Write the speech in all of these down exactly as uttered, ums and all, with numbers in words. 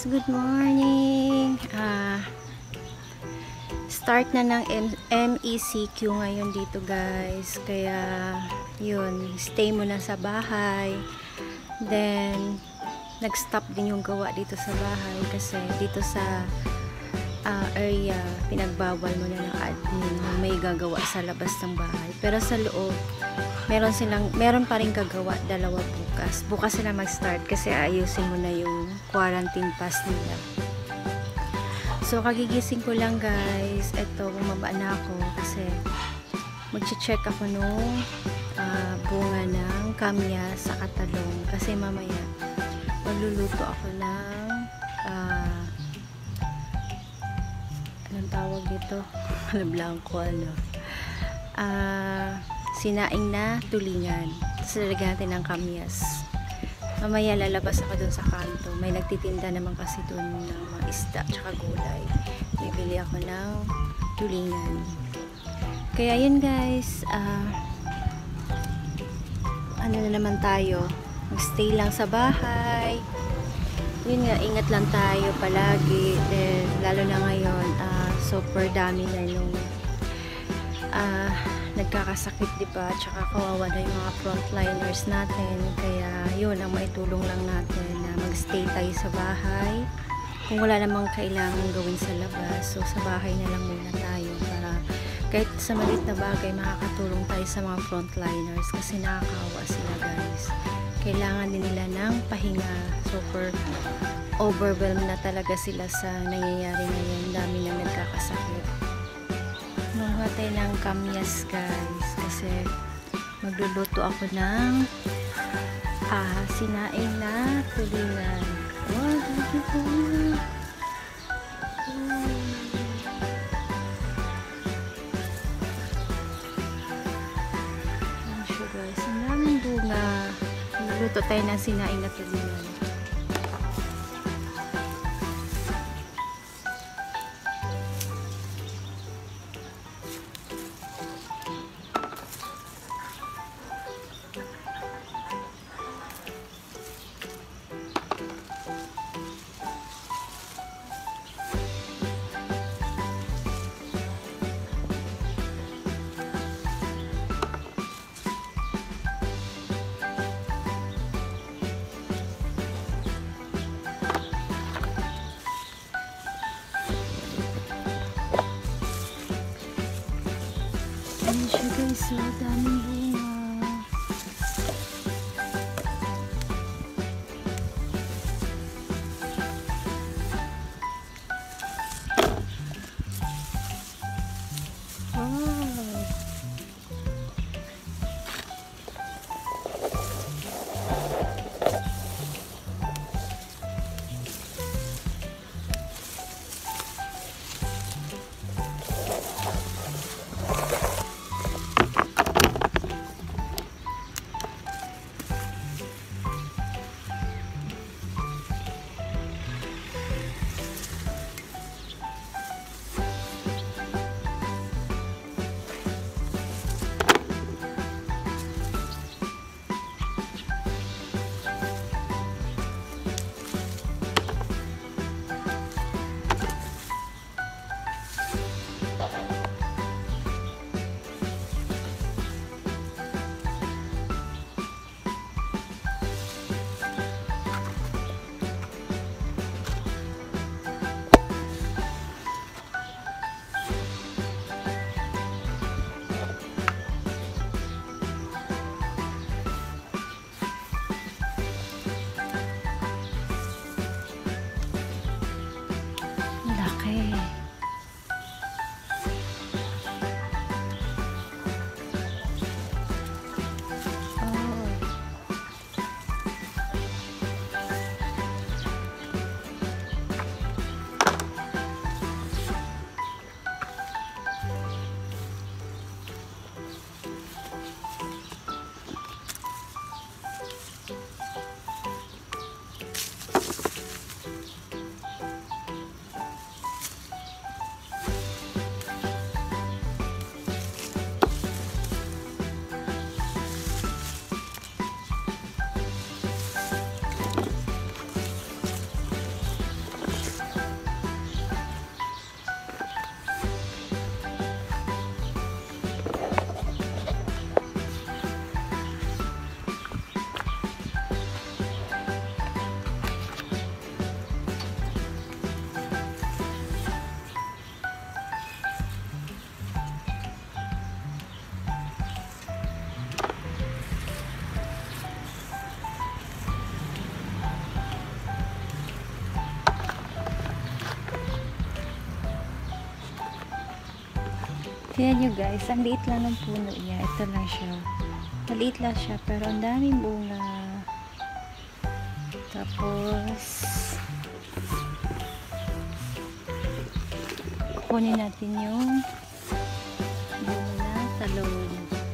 good morning. Ah, start na ng M E C Q ngayon dito guys. Kaya yun, stay muna sa bahay. Then nag-stop din yung gawa dito sa bahay kasi dito sa uh, area pinagbawal muna ng admin na may gagawa sa labas ng bahay. Pero sa loob meron silang, meron pa rin gagawa dalawa bukas. Bukas sila mag-start kasi ayusin mo na yung quarantine pass nila. So, kagigising ko lang guys. Eto, bumaba na ako kasi mag-check ako nung uh, bunga ng kamya sa katalong. Kasi mamaya magluluto ako ng uh, anong tawag dito? Ano blanco, ano? Ah... Uh, Sinaing na tulingan. Tapos lalagyan natin ng kamyas. Mamaya lalabas ako dun sa kanto. May nagtitinda naman kasi dun ng mga isda tsaka gulay. Bibili ako ng tulingan. Kaya yun guys. Uh, ano na naman tayo. Mag-stay lang sa bahay. Yun nga, ingat lang tayo palagi. Then, lalo na ngayon, uh, super dami na yung ah... Uh, nagkakasakit, diba? Tsaka kawawa na yung mga frontliners natin. Kaya yun, ang maitulong lang natin na magstay tayo sa bahay. Kung wala namang kailangan gawin sa labas, so sa bahay na lang muna tayo para kahit sa maliit na bagay makakatulong tayo sa mga frontliners kasi nakakawa sila guys. Kailangan din nila ng pahinga. Super overwhelmed na talaga sila sa nangyayari ngayon. Dami na nagkakasakit. Manguha tayo ng kamyas guys kasi magluluto ako ng ah, sinaing na tulingan. Wow, thank you po. Ayan siya guys, ang daming bunga. Magluluto tayo ng sinaing na tulingan. Ayan siya guys, so daming bunga. Tingnan nyo guys, ang liit lang ng puno niya. Ito lang siya. Maliit lang siya, pero ang daming bunga. Tapos, kunin natin yung bunga na talong.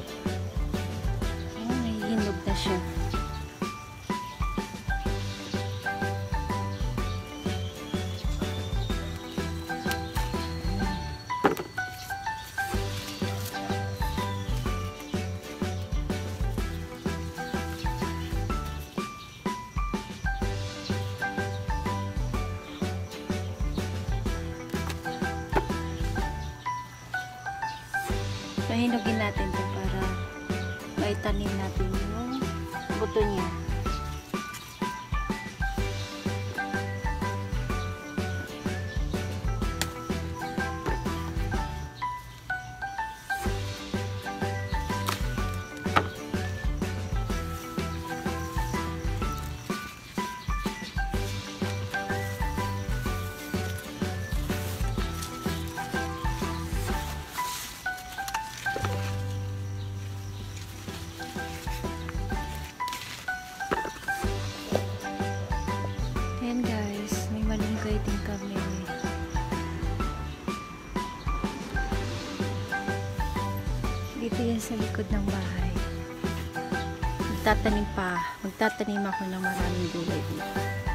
Oh, may hinog na siya. So, hinugin natin ito para maitanim natin yung buto niya. Ayan guys, may malunggay din kami. Dito yan sa likod ng bahay. Magtatanim pa. Magtatanim ako ng maraming gulay dito.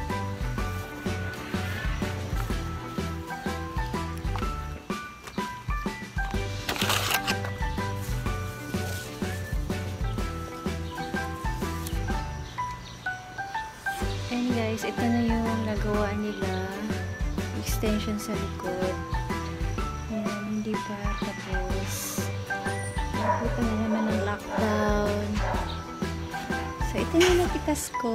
And guys, ito na yung nagawa nila. Extension sa likod. Ayan, hindi pa tapos. Nakuta na naman ng lockdown. So, ito na napitas ko.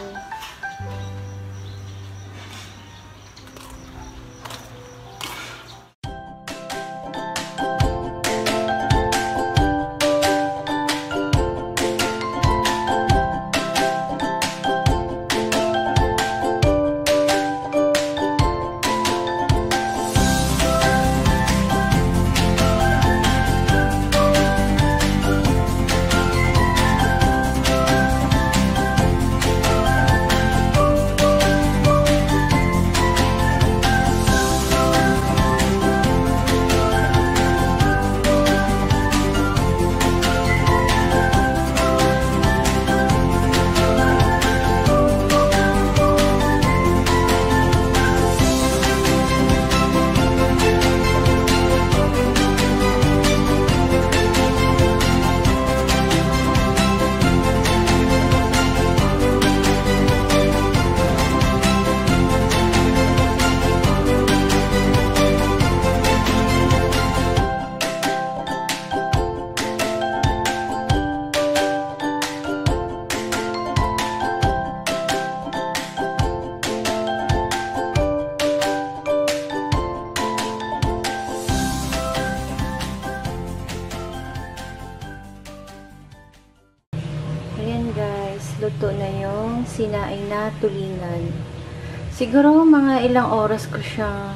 Ayan guys, luto na yung sinaing na tulingan. Siguro mga ilang oras ko siya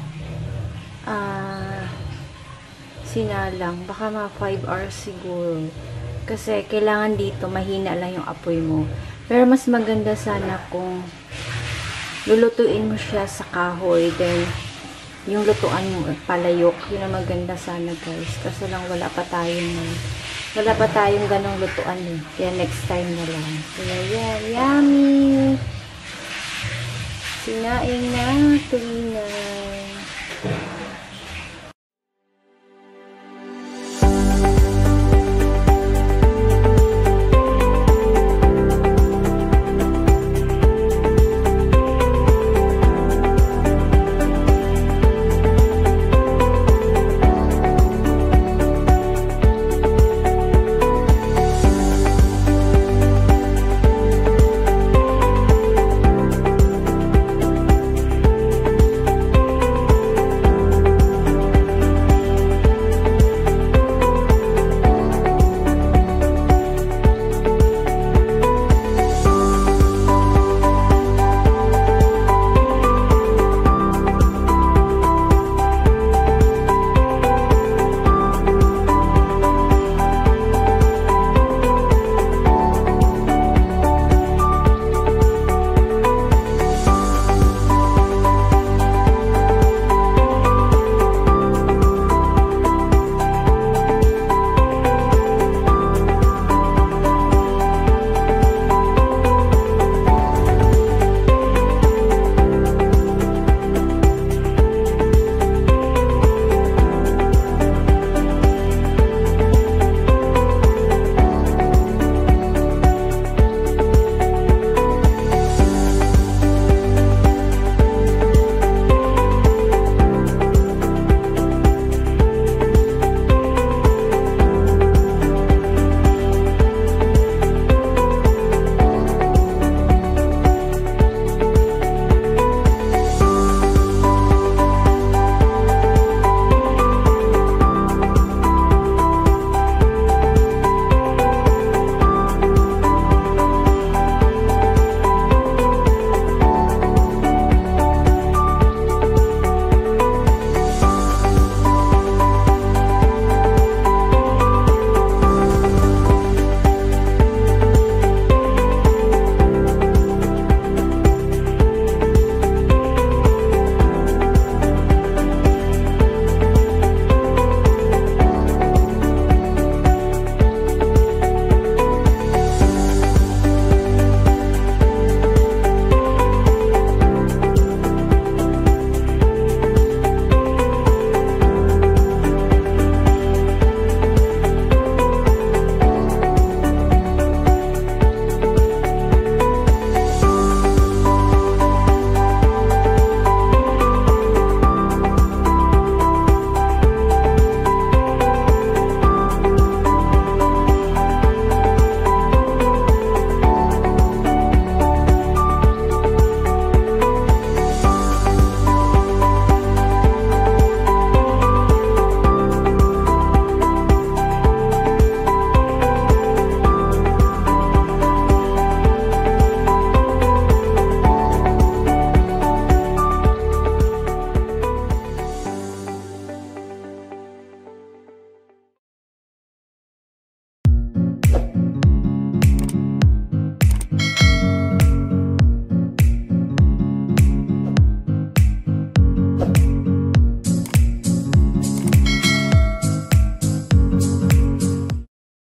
uh, sinalang. Baka mga five hours siguro. Kasi kailangan dito mahina lang yung apoy mo. Pero mas maganda sana kung lulutuin mo siya sa kahoy. Then, yung lutuan mo, palayok. Yun ang maganda sana guys. Kasi lang wala pa tayong wala pa tayong ganong lutuan eh. Kaya next time na lang. Kaya yan, yummy! Sinaing na tulingan.